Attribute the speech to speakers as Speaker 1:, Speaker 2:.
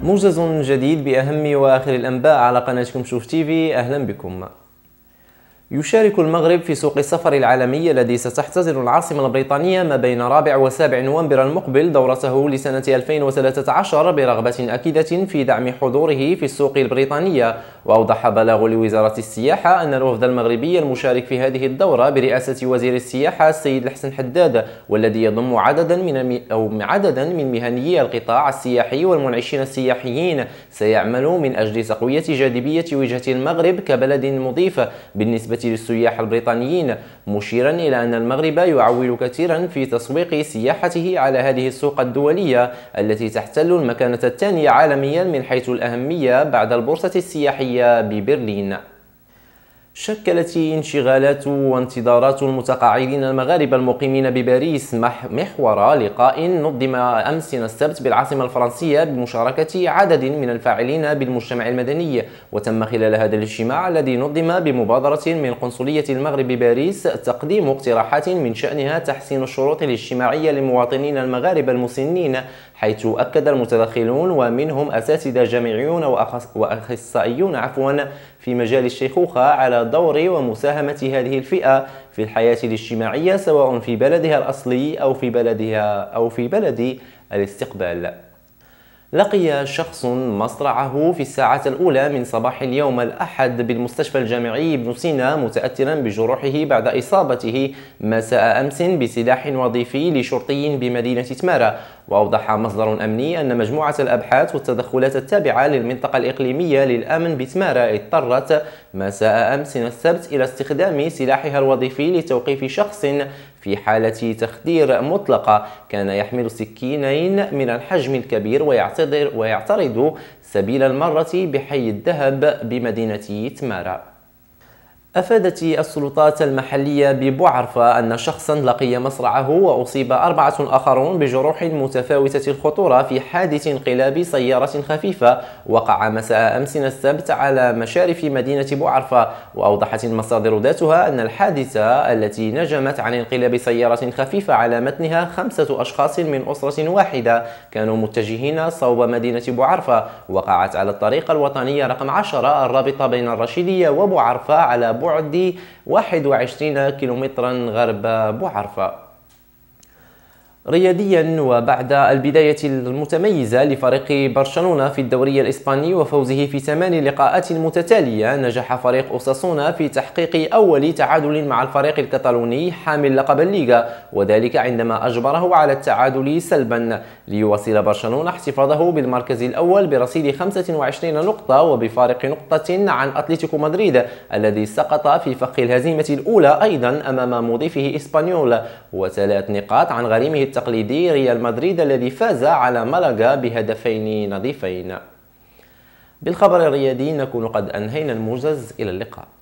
Speaker 1: موجز جديد بأهم وآخر الأنباء على قناتكم شوف تيفي. أهلا بكم. يشارك المغرب في سوق السفر العالمي الذي ستحتضن العاصمة البريطانية ما بين 4 و7 نوفمبر المقبل دورته لسنة 2013 برغبة أكيدة في دعم حضوره في السوق البريطانية. وأوضح بلاغ لوزارة السياحة أن الوفد المغربي المشارك في هذه الدورة برئاسة وزير السياحة السيد الحسن حداد، والذي يضم عددا من مهنيي القطاع السياحي والمنعشين السياحيين، سيعمل من أجل تقوية جاذبية وجهة المغرب كبلد مضيف بالنسبة للسياح البريطانيين، مشيرا إلى أن المغرب يعول كثيرا في تسويق سياحته على هذه السوق الدولية التي تحتل المكانة الثانية عالميا من حيث الأهمية بعد البورصة السياحية ببرلين. شكلت انشغالات وانتظارات المتقاعدين المغاربة المقيمين بباريس محور لقاء نظم أمس السبت بالعاصمة الفرنسية بمشاركة عدد من الفاعلين بالمجتمع المدني. وتم خلال هذا الاجتماع الذي نظم بمبادرة من قنصلية المغرب بباريس تقديم اقتراحات من شأنها تحسين الشروط الاجتماعية للمواطنين المغاربة المسنين، حيث أكد المتدخلون ومنهم أساتذة جامعيون وأخصائيون في مجال الشيخوخة على دور ومساهمة هذه الفئة في الحياة الاجتماعية سواء في بلدها الأصلي أو في بلد الاستقبال. لقي شخص مصرعه في الساعة الأولى من صباح اليوم الأحد بالمستشفى الجامعي ابن سينا متأثرا بجروحه بعد إصابته مساء أمس بسلاح وظيفي لشرطي بمدينة تمارا. وأوضح مصدر أمني أن مجموعة الأبحاث والتدخلات التابعة للمنطقة الإقليمية للأمن بتمارا اضطرت مساء أمس السبت إلى استخدام سلاحها الوظيفي لتوقيف شخص في حالة تخدير مطلقة كان يحمل سكينين من الحجم الكبير ويعترض سبيل المرة بحي الذهب بمدينة تمارا. أفادت السلطات المحلية ببوعرفة أن شخصا لقي مصرعه وأصيب 4 آخرون بجروح متفاوتة الخطورة في حادث انقلاب سيارة خفيفة وقع مساء أمس السبت على مشارف مدينة بوعرفة. وأوضحت المصادر ذاتها أن الحادثة التي نجمت عن انقلاب سيارة خفيفة على متنها 5 أشخاص من أسرة واحدة كانوا متجهين صوب مدينة بوعرفة وقعت على الطريق الوطني رقم 10 الرابط بين الرشيدية وبوعرفة على بعد 21 كيلومترا غرب بوعرفة. رياضيا، وبعد البداية المتميزة لفريق برشلونة في الدوري الإسباني وفوزه في 8 لقاءات متتالية، نجح فريق أوساسونا في تحقيق أول تعادل مع الفريق الكتالوني حامل لقب الليغا، وذلك عندما أجبره على التعادل سلبا ليواصل برشلونة احتفاظه بالمركز الأول برصيد 25 نقطة وبفارق نقطة عن أتلتيكو مدريد الذي سقط في فخ الهزيمة الأولى أيضا أمام مضيفه إسبانيول، و3 نقاط عن غريمه التقليدي ريال مدريد الذي فاز على مالاغا بهدفين نظيفين. بالخبر الرياضي نكون قد أنهينا الموجز. إلى اللقاء.